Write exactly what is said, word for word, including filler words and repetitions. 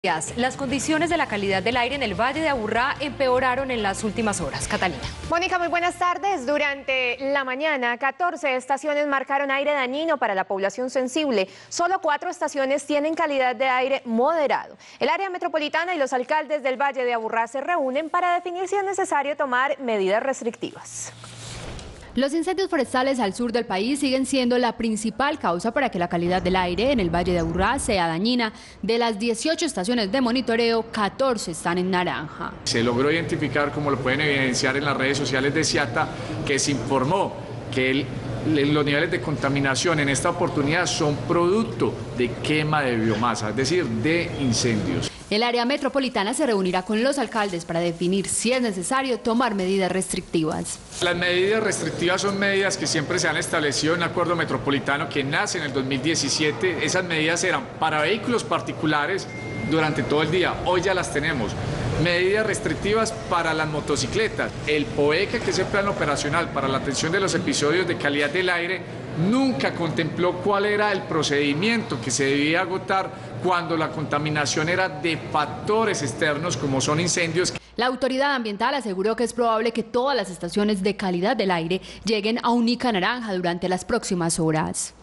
Las condiciones de la calidad del aire en el Valle de Aburrá empeoraron en las últimas horas. Catalina. Mónica, muy buenas tardes. Durante la mañana, catorce estaciones marcaron aire dañino para la población sensible. Solo cuatro estaciones tienen calidad de aire moderado. El área metropolitana y los alcaldes del Valle de Aburrá se reúnen para definir si es necesario tomar medidas restrictivas. Los incendios forestales al sur del país siguen siendo la principal causa para que la calidad del aire en el Valle de Aburrá sea dañina. De las dieciocho estaciones de monitoreo, catorce están en naranja. Se logró identificar, como lo pueden evidenciar en las redes sociales de SEATA, que se informó que el, los niveles de contaminación en esta oportunidad son producto de quema de biomasa, es decir, de incendios. El área metropolitana se reunirá con los alcaldes para definir si es necesario tomar medidas restrictivas. Las medidas restrictivas son medidas que siempre se han establecido en el acuerdo metropolitano que nace en el dos mil diecisiete. Esas medidas eran para vehículos particulares durante todo el día. Hoy ya las tenemos. Medidas restrictivas para las motocicletas. El POECA, que es el plan operacional para la atención de los episodios de calidad del aire, nunca contempló cuál era el procedimiento que se debía agotar cuando la contaminación era de factores externos como son incendios. La autoridad ambiental aseguró que es probable que todas las estaciones de calidad del aire lleguen a un I C A naranja durante las próximas horas.